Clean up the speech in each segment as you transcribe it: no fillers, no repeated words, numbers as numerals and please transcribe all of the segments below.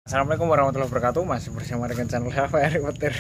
Assalamualaikum warahmatullahi wabarakatuh. Masih bersama dengan channel Hari Petir.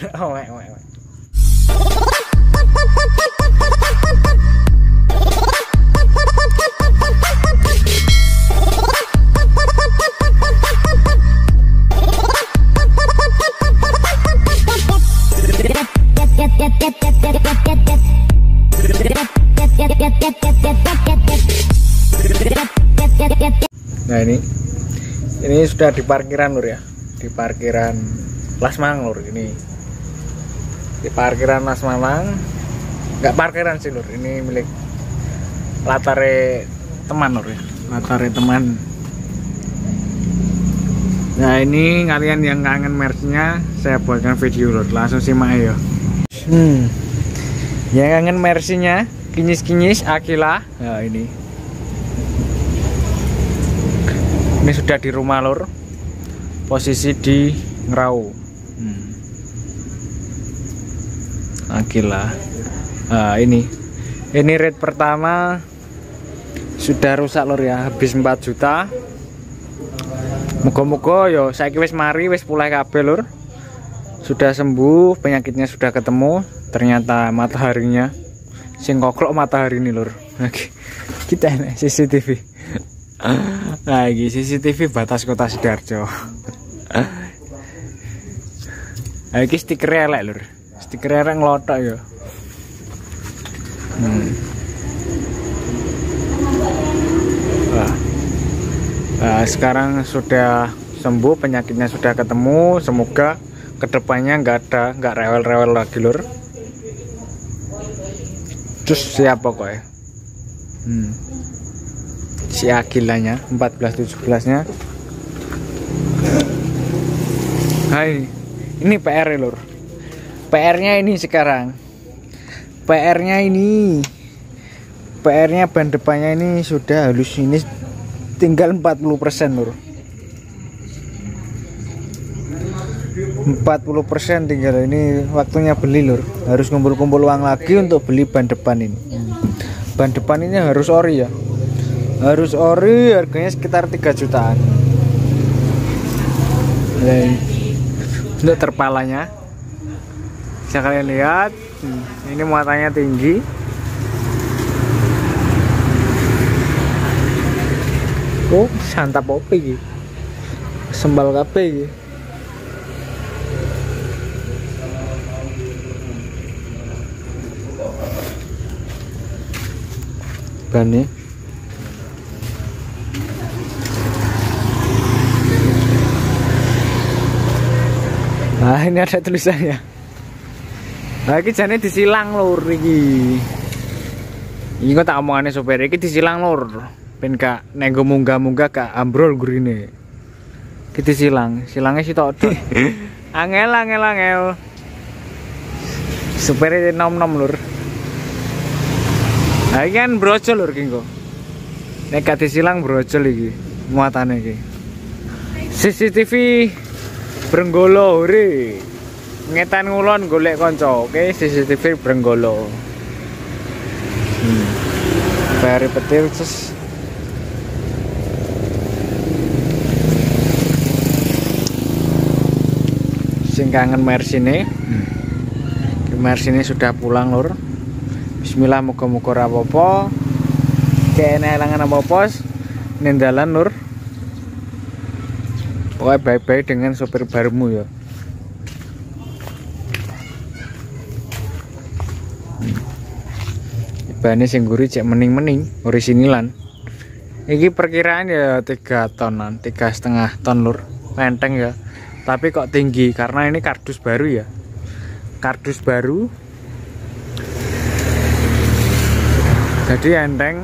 Nah ini sudah di parkiran lur ya, di parkiran Lasmalang lur. Ini di parkiran Lasmalang, nggak parkiran sih lur, ini milik latare teman lur ya, latare teman. Nah ini kalian yang kangen merchnya, saya buatkan video lur, langsung simak ayo. Yang kangen merchnya, kinyis Akila. Nah ini sudah di rumah lur, posisi di Ngerau. Akila. Nah, ini rate pertama sudah rusak lur ya, habis 4 juta. Moga-moga yo saiki wis mari, wis pulih kabeh lur. Sudah sembuh, penyakitnya sudah ketemu. Ternyata mataharinya sing koklok matahari ini lur. Kita ini CCTV. Lagi CCTV batas kota Sidoarjo. Iki stiker elek lur. Stiker elek nglothok ya. Nah, sekarang sudah sembuh, penyakitnya sudah ketemu. Semoga kedepannya nggak rewel-rewel lagi lur. Terus siap pokoknya. Si Akilanya 14-17 nya. Hai, ini PR lur. PR-nya ini sekarang. PR-nya ban depannya ini sudah halus, ini tinggal 40% lur. 40% tinggal, ini waktunya beli lur. Harus ngumpul-kumpul uang lagi untuk beli ban depan ini. Ban depan ini harus ori ya. Harus ori, harganya sekitar 3 jutaan. Untuk terpalanya bisa kalian lihat, ini muatannya tinggi. Oh, santap opo iki. Sembal kabeh iki. Bane. Nah ini ada tulisannya. Nah ini jane disilang lur iki. Iki kok tak omongane sopir iki disilang lur. Ben gak nenggo munggah-munggah gak ambrol gurine. Iki disilang, silangnya sitok tok. Angel. Supir nom-nom lur. Nah iki kan brojol lur iki kok. Nek gak disilang brojol iki muatane iki. CCTV Brenggolo hore. Ngetan ngulon golek kanca. Oke, CCTV Brenggolo. Hari Petir terus. Sing kangen Mersine. Mersine sudah pulang lur. Bismillah, muga-muga ora apa-apa. Kene elangan apa-apa nendalan lur. Pokoknya baik-baik dengan sopir barumu ya. Ibane sing guri cek mening-mening, orisinilan. Iki perkiraan ya 3 tonan, 3,5 ton lur. Enteng ya. Tapi kok tinggi karena ini kardus baru ya. Kardus baru. Jadi enteng.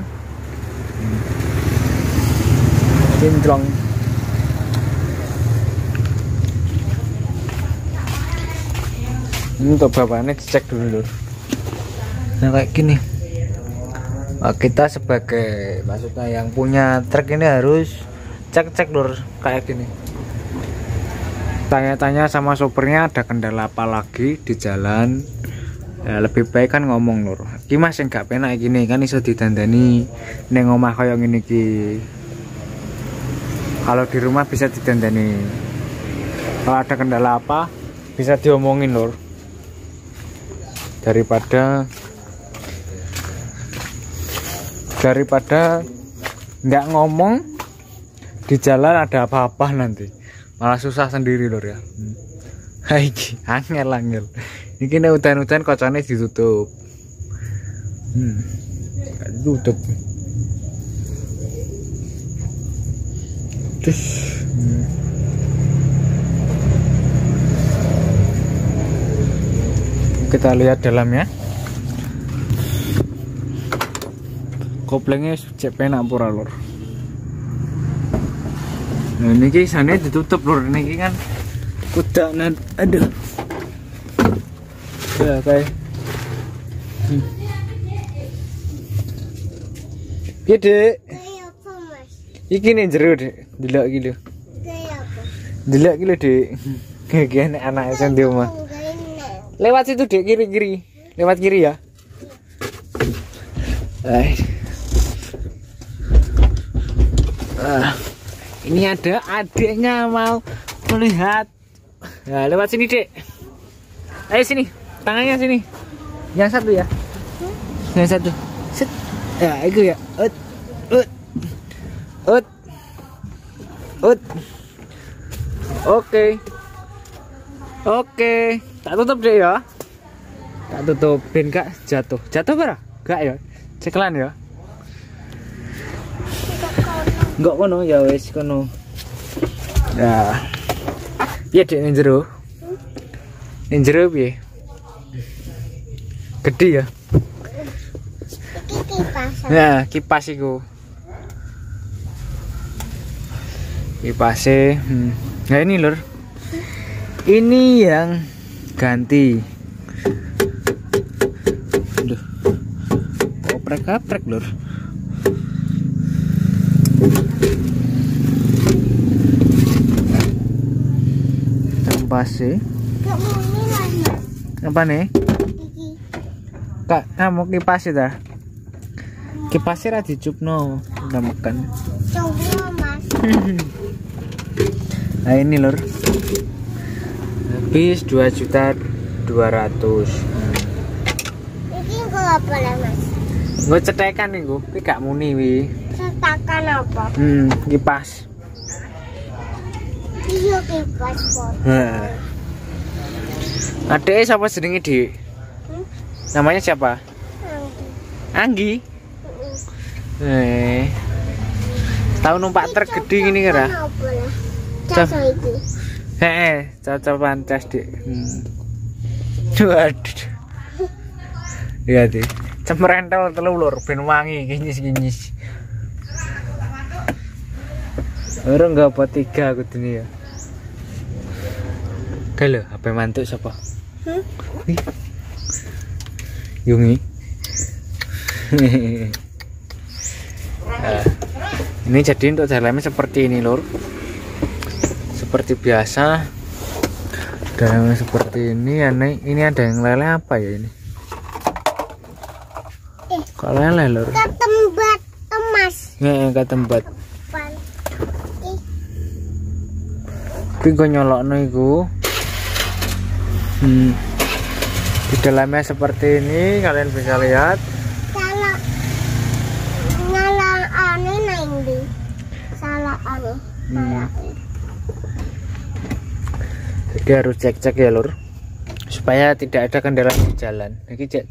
Kinclong. Ini untuk bapaknya dicek dulu lur. Nah kayak gini. Nah, kita sebagai maksudnya yang punya truk ini harus cek lur kayak gini. Tanya-tanya sama sopirnya ada kendala apa lagi di jalan. Ya, lebih baik kan ngomong lur. Iki Mas sing gak penak gini kan iso didandani ning omah kaya ngene iki. Kalau di rumah bisa didandani. Kalau ada kendala apa bisa diomongin lur, daripada nggak ngomong di jalan ada apa-apa nanti malah susah sendiri lur ya. Hai angel ini kena hutan-hutan kocone ditutup. Tutup terus kita lihat dalamnya. Koplengnya cek penak pura lur. Nah ini sana ditutup lur, ini kan kuda aduh ya kayak piye Dek? Kayak apa Mas? Iki nih jero Dek, delok iki lho. Kayak apa? Delok iki lho Dek. Iki anak sing di omah. Lewat situ Dek, kiri. Lewat kiri ya. Ini ada adiknya mau melihat. Nah, lewat sini Dek. Ayo sini, tangannya sini. Yang satu ya. Yang satu. Set. Ya, itu ya. Oke. Tak tutup Dek ya. Tak tutup ben gak jatuh. Jatuh berah? Gak ya. Cekelan ya. Enggak kono ya wis kono. Nah. Piye Dek ning jero? Ning jero piye? Gede ya. Kipas. Nah, kipas iku. Kipasnya. Nah ini lur. Ini yang ganti. Aduh. Oprek-oprek lur. Tempasnya. Gak mau nilai Mas. Apa nih? Iki. Kak, kamu kipas dah. Kipasnya ra dicupno, udah makan. Coba Mas. Nah ini lur. Habis 2.200.000. Iki gak apa lah Mas? Gue cetekan nih gue, tapi gak muni wi. Cetakan apa? Kipas. Iya kipas kok. Adek siapa jenenge Dik? Namanya siapa? Anggi. Tahu numpak truk gede gini kira? Caca itu. Caca cas Dik. Waduh. Iya Dik. Cemerentel telur ben wangi kinyis. Orang enggak apa 3 aku ini ya. Kalau HP mantuk siapa? Yungi. Ini jadi untuk dalamnya seperti ini lur. Seperti biasa. Dalamnya seperti ini. Ini ada yang lele apa ya ini? Kok lele lur? Ketembat emas. Ya, ketembat. Tapi gue nyolokno iku. Di dalamnya seperti ini, kalian bisa lihat. Salah aneh nanti. Salah aneh. Jadi harus cek-cek ya lur, supaya tidak ada kendala di jalan. Ini cek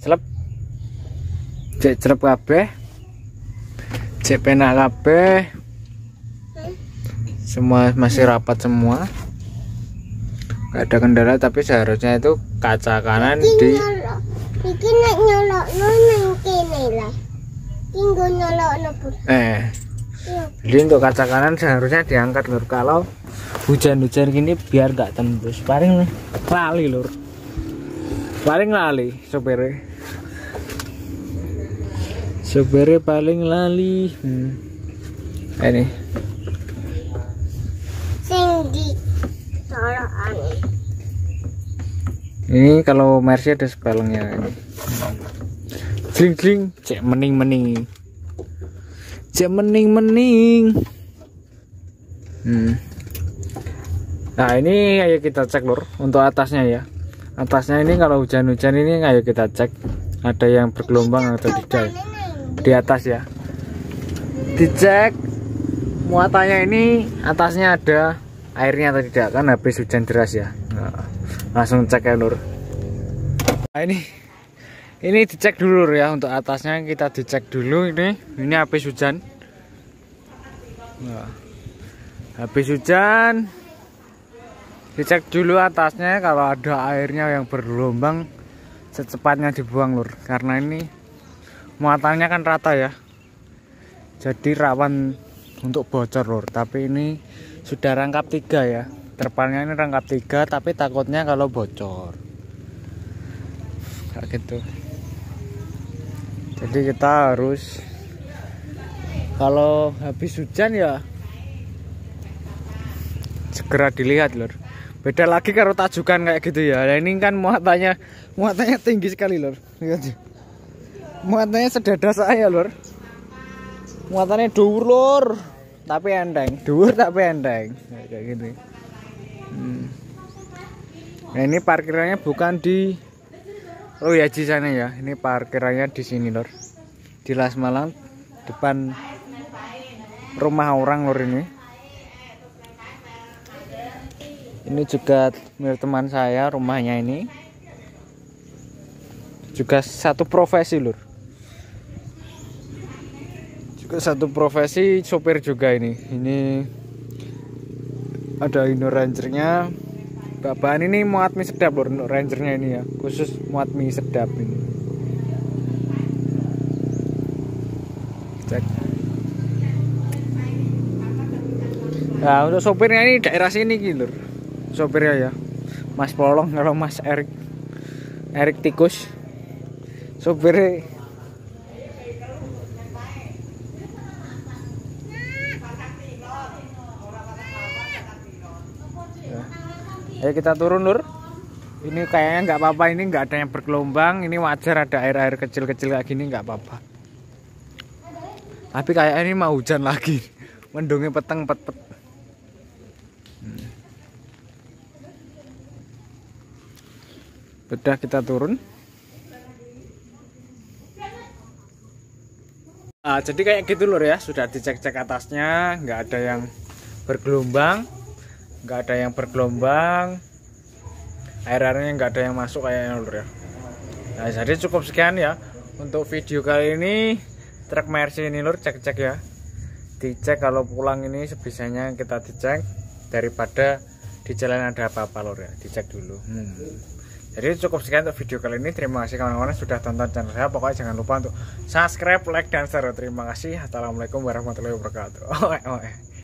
celep kabeh, cek penak kabeh, semua masih rapat semua. Gak ada kendala, tapi seharusnya itu kaca kanan di. Iki nek nyolokno nang kene lah. Tinggal nyolokno pun. Jadi untuk kaca kanan seharusnya diangkat lur. Kalau hujan-hujan gini biar gak tembus. Paling lali lur. Paling lali sopirnya. Sopirnya paling lali. Ini. Singgi. Salah aneh. Ini kalau Mercy ada spellingnya ini. Jling cek mening. Cek mening. Nah ini ayo kita cek lur untuk atasnya ya. Atasnya ini kalau hujan-hujan ini ayo kita cek ada yang bergelombang atau tidak di atas ya. Dicek muatannya ini atasnya ada airnya atau tidak, kan habis hujan deras ya. Nah, langsung cek ya lur. Nah ini dicek dulu ya, untuk atasnya kita dicek dulu ini habis hujan. Nah, habis hujan dicek dulu atasnya, kalau ada airnya yang bergelombang secepatnya dibuang lur, karena ini muatannya kan rata ya, jadi rawan untuk bocor lur. Tapi ini sudah rangkap 3 ya, terpalnya ini rangkap 3, tapi takutnya kalau bocor kayak gitu. Jadi kita harus kalau habis hujan ya segera dilihat lur. Beda lagi kalau tajukan kayak gitu ya. Nah, ini kan muatannya tinggi sekali lur. Lihat. Muatannya sedada saya lur. Muatannya dhuwur lur, tapi enteng. Dhuwur tapi enteng. Nah, kayak gitu. Nah, ini parkirannya bukan di Royaji sana ya. Ini parkirannya di sini lur. Di Las Malang depan rumah orang lur ini. Ini juga milik teman saya, rumahnya ini juga satu profesi lur, juga satu profesi, sopir juga ini ada Indo Rangernya. Bapak ini muat mie sedap lur, untuk Rangernya ini ya, khusus muat mie sedap ini. Cek. Nah untuk sopirnya ini daerah sini lur, sopirnya ya Mas Polong, kalau Mas Erik Tikus sopirnya. Ya. Ayo kita turun lur. Ini kayaknya nggak apa-apa, ini nggak ada yang bergelombang, ini wajar ada air kecil-kecil kayak gini, nggak apa-apa. Tapi kayak ini mau hujan lagi, mendungnya peteng pet-pet. Udah kita turun. Nah, jadi kayak gitu lur ya, sudah dicek-cek atasnya, nggak ada yang bergelombang, air-airnya nggak ada yang masuk kayaknya lur ya. Nah jadi cukup sekian ya untuk video kali ini truk Mercy ini lur, cek-cek ya, dicek kalau pulang ini sebisanya kita dicek, daripada di jalan ada apa-apa lur ya, dicek dulu. Jadi cukup sekian untuk video kali ini. Terima kasih kawan-kawan sudah tonton channel saya. Pokoknya jangan lupa untuk subscribe, like, dan share. Terima kasih. Assalamualaikum warahmatullahi wabarakatuh.